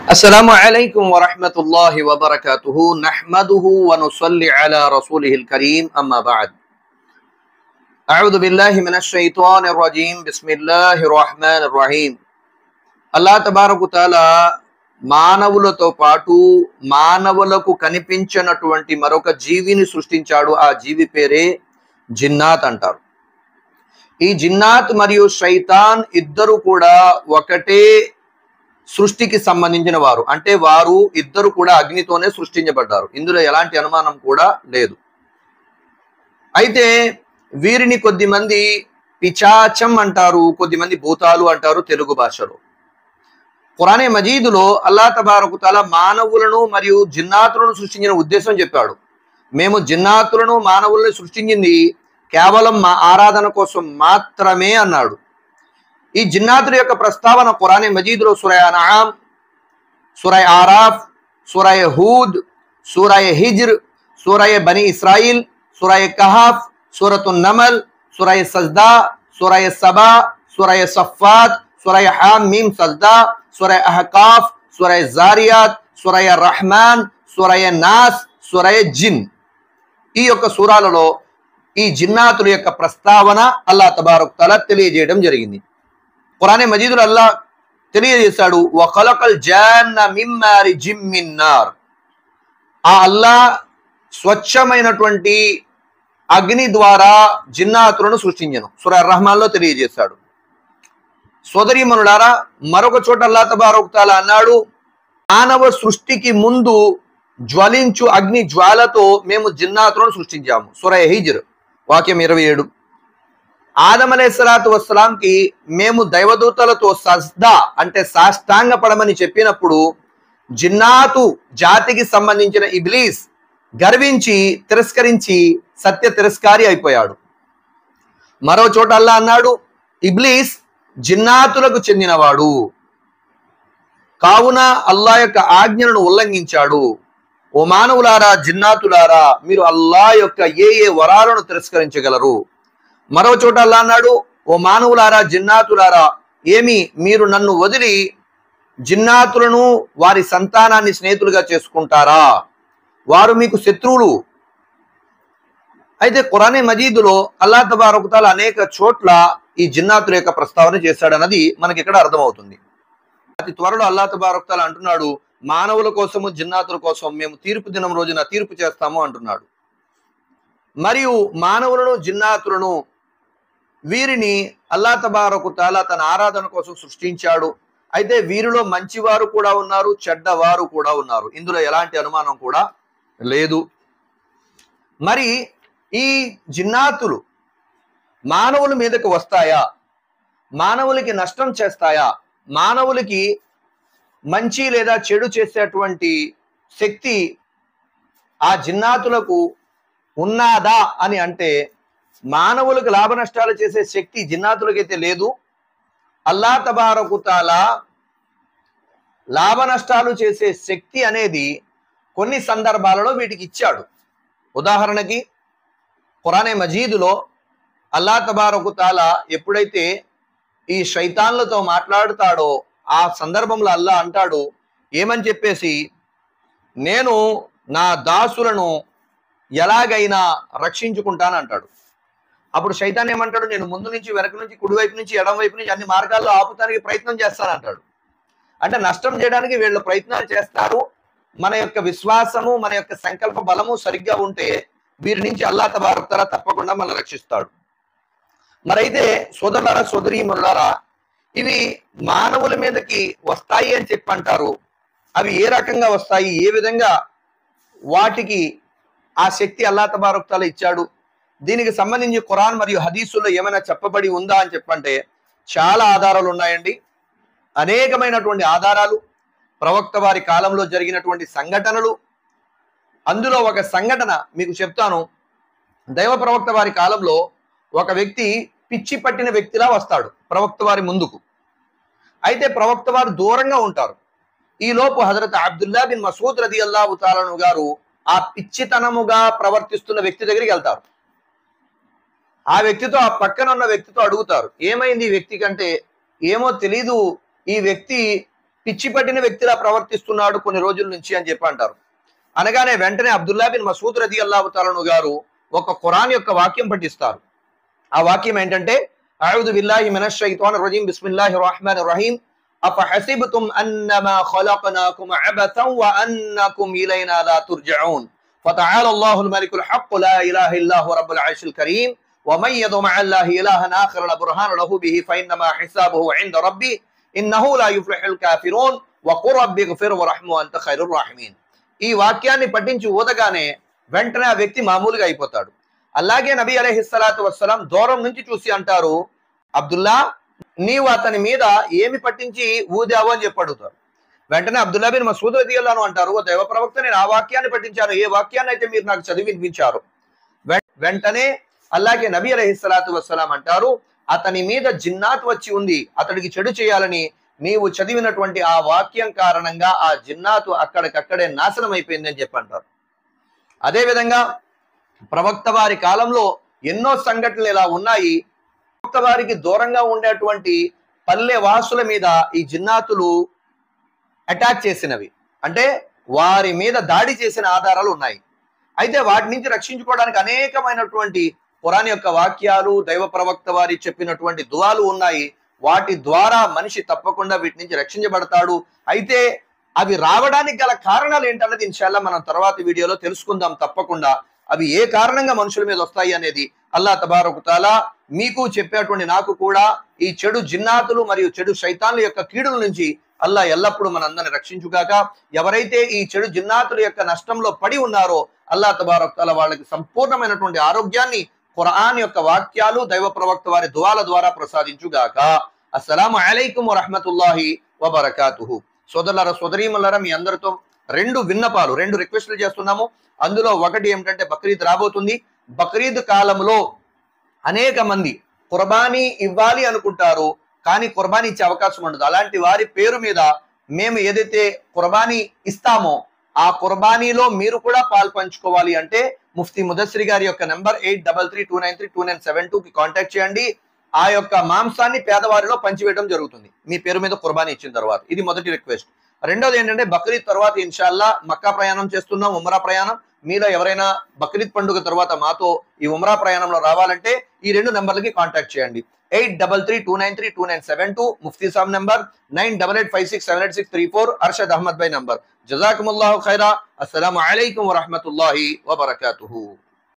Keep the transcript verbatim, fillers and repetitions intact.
السلام عليكم ورحمة الله وبركاته نحمده ونصلي على رسوله الكريم أما بعد أعوذ بالله من الشيطان الرجيم بسم الله الرحمن الرحيم అల్లాహ్ తబారకు తాలా మానవులతో పాటు మానవులకు కనిపించనటువంటి మరొక జీవిని సృష్టించాడు. ఆ జీవి పేరే జిన్నాత్ అంటారు. ఈ జిన్నాత్ మరియు శైతాన్ ఇద్దరు కూడా ఒకటే సృష్టికి సంబంధించిన వారు. అంటే వారు ఇద్దరు కూడా అగ్నితోనే సృష్టించబడ్డారు. ఇందులో ఎలాంటి అనుమానం కూడా లేదు. అయితే వీరిని కొద్దిమంది పిచాచం అంటారు, కొద్దిమంది భూతాలు అంటారు తెలుగు భాషలో. ఖురానే మజీదులో అల్లాహ్ తబారకు తఆలా మానవులను మరియు జిన్నాతులను సృష్టించిన ఉద్దేశం చెప్పాడు. మేము జిన్నాతులను మానవులను సృష్టించింది కేవలం మా ఆరాధన కోసం మాత్రమే అన్నాడు. ఈ జిన్నాతుల యొక్క ప్రస్తావన ఖురానే మజీదులో సూరా అన్ఆమ్, సూరా ఆరాఫ్, సూరా హూద్, సూరా హిజ్ర్, సూరా బనీ ఇస్రాయిల్, సూరా కహఫ్, సూరతున్ నమల్, సూరా సజ్దా, సూరా సబా, సూరా సఫాత్, సూరా హామీమ్ సజ్దా, సూరా అహకాఫ్, సూరా జారియాత్, సూరా రహమాన్, సూరా నాస్, సూరా జిన్, ఈ యొక్క సూరాలలో ఈ జిన్నాతుల యొక్క ప్రస్తావన అల్లాహ్ తబారక్ తఆలా తెలియజేయడం జరిగింది. ఖురానే మజీదులో అల్లాహ్ తెలియజేశాడు, వఖలకల్ జాన్న మిన్ మారిజిమ్ మిన్ నార్. ఆ అల్లాహ్ స్వచ్ఛమైనటువంటి అగ్ని ద్వారా జిన్నాతులను సృష్టించను. సూరా రహమాన్లో తెలియజేశాడు. సోదరీమణులారా, మరొక చోట అల్లాహ్ తబారక్ తఆలా అన్నాడు, మానవ సృష్టికి ముందు జ్వలించు అగ్ని జ్వాలతో మేము జిన్నాతులను సృష్టించాము. సూరా హిజ్ర్ వాక్యం ఇరవై ఏడు. ఆదం అలైహిస్సలాతు వస్సలాంకి మేము దైవదూతలతో సజ్దా అంటే సాష్టాంగ పడమని చెప్పినప్పుడు జిన్నాతు జాతికి సంబంధించిన ఇబ్లీస్ గర్వించి తిరస్కరించి సత్య తిరస్కారి అయిపోయాడు. మరో చోట అల్లాహ్ అన్నాడు, ఇబ్లీస్ జిన్నాతులకు చెందినవాడు కావున అల్లాహ్ యొక్క ఆజ్ఞలను ఉల్లంఘించాడు. ఓ మానవులారా, జిన్నాతులారా, మీరు అల్లాహ్ యొక్క ఏ ఏ వరాలను తిరస్కరించగలరు? మరో చోట అల్లాహ్ అన్నాడు, ఓ మానవులారా, జిన్నాతులారా, ఏమి మీరు నన్ను వదిలి జిన్నాతులను వారి సంతానాన్ని స్నేహితులుగా చేసుకుంటారా? వారు మీకు శత్రువులు. అయితే ఖురానే మజీదులో అల్లాహ్ తబారక్ తఆలా అనేక చోట్ల ఈ జిన్నాతుల యొక్క ప్రస్తావన చేశాడన్నది మనకి ఇక్కడ అర్థమవుతుంది. అతి త్వరలో అల్లాహ్ తబారక్ తఆలా అంటున్నాడు, మానవుల కోసము జిన్నాతుల కోసం మేము తీర్పు దినం రోజున తీర్పు చేస్తాము అంటున్నాడు. మరియు మానవులను జిన్నాతులను వీరిని అల్లాహ్ తబారకు తఆలా తన ఆరాధన కోసం సృష్టించాడు. అయితే వీరిలో మంచివారు కూడా ఉన్నారు, చెడ్డవారు కూడా ఉన్నారు. ఇందులో ఎలాంటి అనుమానం కూడా లేదు. మరి ఈ జిన్నాతులు మానవుల మీదకి వస్తాయా? మానవులకి నష్టం చేస్తాయా? మానవులకి మంచి లేదా చెడు చేసేటువంటి శక్తి ఆ జిన్నాతులకు ఉన్నాదా అని అంటే, మానవులకు లాభ నష్టాలు చేసే శక్తి జిన్నాతులకైతే లేదు. అల్లాహ్ తబారకు తఆలా లాభ నష్టాలు చేసే శక్తి అనేది కొన్ని సందర్భాలలో వీటికి ఇచ్చాడు. ఉదాహరణకి ఖురానే మజీదులో అల్లాహ్ తబారకు తఆలా ఎప్పుడైతే ఈ శైతాన్లతో మాట్లాడుతాడో ఆ సందర్భంలో అల్లాహ్ అంటాడు, ఏమని చెప్పేసి, నేను నా దాసులను ఎలాగైనా రక్షించుకుంటాను అంటాడు. అప్పుడు శైతాన్ ఏమంటాడు, నేను ముందు నుంచి వెనక నుంచి కుడివైపు నుంచి ఎడం వైపు నుంచి అన్ని మార్గాల్లో ఆపుతానికి ప్రయత్నం చేస్తానంటాడు. అంటే నష్టం చేయడానికి వీళ్ళు ప్రయత్నాలు చేస్తారు. మన యొక్క విశ్వాసము, మన యొక్క సంకల్ప బలము సరిగ్గా ఉంటే వీరి నుంచి అల్లాహ్ తబారక్ తఆలా తప్పకుండా మనల్ని రక్షిస్తాడు. మరైతే సోదరులారా, సోదరీమణులారా, ఇవి మానవుల మీదకి వస్తాయి అని చెప్పి అంటారు. అవి ఏ రకంగా వస్తాయి, ఏ విధంగా వాటికి ఆ శక్తి అల్లాహ్ తబారక్ తఆలా ఇచ్చాడు? దీనికి సంబంధించి ఖురాన్ మరియు హదీసుల్లో ఏమైనా చెప్పబడి ఉందా అని చెప్పంటే చాలా ఆధారాలు ఉన్నాయండి. అనేకమైనటువంటి ఆధారాలు, ప్రవక్త వారి కాలంలో జరిగినటువంటి సంఘటనలు. అందులో ఒక సంఘటన మీకు చెప్తాను. దైవ ప్రవక్త వారి కాలంలో ఒక వ్యక్తి పిచ్చి పట్టిన వ్యక్తిలా వస్తాడు ప్రవక్త వారి ముందుకు. అయితే ప్రవక్త వారు దూరంగా ఉంటారు. ఈ లోపు హజరత్ అబ్దుల్లా బిన్ మసూద్ రదియల్లాహు తఆలా అన్హు గారు ఆ పిచ్చితనముగా ప్రవర్తిస్తున్న వ్యక్తి దగ్గరికి వెళ్తారు. ఆ వ్యక్తితో, ఆ పక్కన ఉన్న వ్యక్తితో అడుగుతారు, ఏమైంది ఈ వ్యక్తి కంటే? ఏమో తెలీదు, ఈ వ్యక్తి పిచ్చి పట్టిన వ్యక్తిలా ప్రవర్తిస్తున్నాడు కొన్ని రోజుల నుంచి అని చెప్పి అంటారు. అనగానే వెంటనే అబ్దుల్లా బిన్ మసూద్ రదియల్లాహు తఆలా అన్హు గారు ఒక ఖురాన్ యొక్క వాక్యం పఠిస్తారు. ఆ వాక్యం ఏంటంటే, అఊదు బిల్లాహి మినష్ షైతానిర్ రజీం బిస్మిల్లాహిర్ రహ్మానిర్ రహీం అఫహసిబ్తుమ్ అన్నమా ఖలఖనాకుమ్ అబతన్ వ అన్నకుమ్ ఇలైనా లా తుర్జఊన్ ఫతఆలా అల్లాహుల్ మలికుల్ హక్ లా ఇలాహ ఇల్లా హువ రబ్బుల్ అర్షిల్ కరీం వమన్ యదు మఅల్లాహి ఇలాహన్ ఆఖర్ లా బుర్హాన లహు బిహి ఫఇన్నమా హిసాబుహు ఇంద రబ్బి ఇన్నహు లా యుఫ్లిహుల్ కాఫిరూన్ వఖుర్ రబ్బిగ్ఫిర్ వరహ్ము అంత ఖైరుర్ రాహిమీన్. ఈ వాక్యాన్ని పఠించి ఊదగానే వెంటనే ఆ వ్యక్తి మామూలుగా అయిపోతాడు. అలాగే నబీ అలైహిస్సలాతు వస్సలాం దూరం నుంచి చూసి అంటారు, అబ్దుల్లా నీవు అతని మీద ఏమి పట్టించి ఊదావు అని చెప్పి అడుగుతారు. వెంటనే అబ్దుల్లా బిన్ మసూద్ రదియల్లాహు అన్హు అంటారు, ఓ దైవ ప్రవక్త, నేను ఆ వాక్యాన్ని పఠించాను, ఏ వాక్యాన్ని అయితే మీరు నాకు చదివి వినిపించారు. వెంటనే అలాగే నబీ అలైహిస్సలాతు వస్సలాం అంటారు, అతని మీద జిన్నాత్ వచ్చి ఉంది, అతడికి చెడు చేయాలని నీవు చదివినటువంటి ఆ వాక్యం కారణంగా ఆ జిన్నాతు అక్కడికక్కడే నాశనం అయిపోయింది అని చెప్పి అంటారు. అదేవిధంగా ప్రవక్త వారి కాలంలో ఎన్నో సంఘటనలు ఇలా ఉన్నాయి. ప్రవక్త వారికి దూరంగా ఉండేటువంటి పల్లె వాసుల మీద ఈ జిన్నాతులు అటాక్ చేసినవి, అంటే వారి మీద దాడి చేసిన ఆధారాలు ఉన్నాయి. అయితే వాటి నుంచి రక్షించుకోవడానికి అనేకమైనటువంటి ఖురాన్ యొక్క వాక్యాలు, దైవ ప్రవక్త వారి చెప్పినటువంటి దువాలు ఉన్నాయి. వాటి ద్వారా మనిషి తప్పకుండా వీటి నుంచి రక్షించబడతాడు. అయితే అవి రావడానికి గల కారణాలు ఏంటన్నది ఇన్షాల్లా మనం తర్వాత వీడియోలో తెలుసుకుందాం తప్పకుండా. అవి ఏ కారణంగా మనుషుల మీద వస్తాయి అనేది అల్లాహ్ తబారక తఆలా మీకు చెప్పేటువంటి నాకు కూడా ఈ చెడు జిన్నాతులు మరియు చెడు శైతాన్ల యొక్క కీడుల నుంచి అల్లాహ్ ఎల్లప్పుడూ మనందరిని రక్షించుగాక. ఎవరైతే ఈ చెడు జిన్నాతుల యొక్క నష్టంలో పడి ఉన్నారో అల్లాహ్ తబారక తఆలా వాళ్ళకి సంపూర్ణమైనటువంటి ఆరోగ్యాన్ని ఖురాన్ యొక్క వాక్యాలు, దైవ ప్రవక్త వారి దువాల ద్వారా ప్రసాదించుగాక. అస్సలాము అలైకుం వరహ్మతుల్లాహి వబరకాతుహు. సోదరులారా, సోదరీమణులారా, మీ అందరితో రెండు విన్నపాలు, రెండు రిక్వెస్ట్లు చేస్తున్నాము. అందులో ఒకటి ఏమిటంటే, బక్రీద్ రాబోతుంది. బక్రీద్ కాలంలో అనేక మంది కుర్బానీ ఇవ్వాలి అనుకుంటారు, కానీ కుర్బానీ ఇచ్చే అవకాశం ఉండదు. అలాంటి వారి పేరు మీద మేము ఏదైతే కుర్బానీ ఇస్తామో ఆ కుర్బానీలో మీరు కూడా పాలు పంచుకోవాలి అంటే ముఫ్తీ ముదస్సిర్ గారి యొక్క number eight double three two nine three two nine seven two కి కాంటాక్ట్ చేయండి. ఆ యొక్క మాంసాన్ని పేదవారిలో పంచివేయడం జరుగుతుంది మీ పేరు మీద కుర్బానీ ఇచ్చిన తర్వాత. ఇది మొదటి రిక్వెస్ట్. రెండోది ఏంటంటే, బక్రీద్ తర్వాత ఇన్షాల్లా మక్కా ప్రయాణం చేస్తున్నాం, ఉమ్రా ప్రయాణం. మీలో ఎవరైనా బక్రీద్ పండుగ తర్వాత మాతో ఈ ఉమ్రా ప్రయాణంలో రావాలంటే ఈ రెండు నెంబర్లకి కాంటాక్ట్ చేయండి. Eight double three two nine three two nine seven two Mufti Sahab number, nine double eight five six seven eight six three four Arshad Ahmed Bhai number. జజాకుముల్లాహు ఖైరా. అస్సలాము అలైకుం వరహ్మతుల్లాహి వబరకాతుహు.